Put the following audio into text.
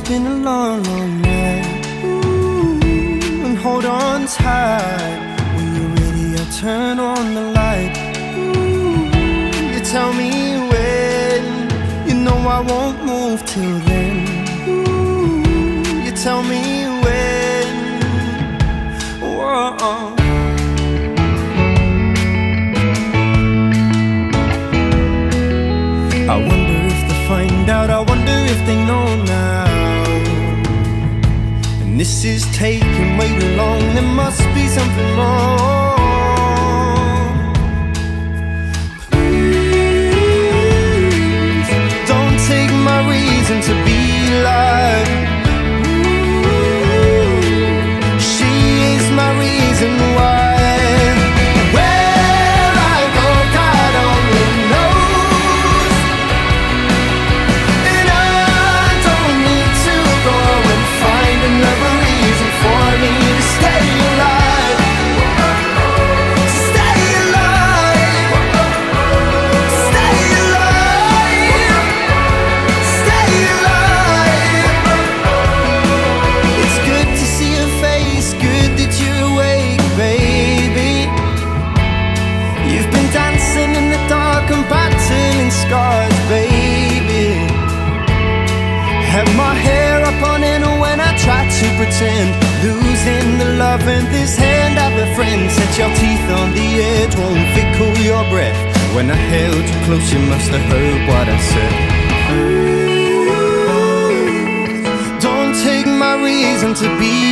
been a long, long night. Ooh, and hold on tight. When you're ready, I'll turn on the light. Ooh, you tell me when. You know I won't move till then. Ooh, you tell me when. Whoa. I wonder if they find out, I wonder if they know now. And this is taking way too long, there must be something wrong. Please, don't take my reason to be alive. She is my reason why. Scars, baby. Have my hair up on end when I try to pretend. Losing the love in this hand of a friend. Set your teeth on the edge, won't fit cool your breath. When I held you close, you must have heard what I said. Don't take my reason to be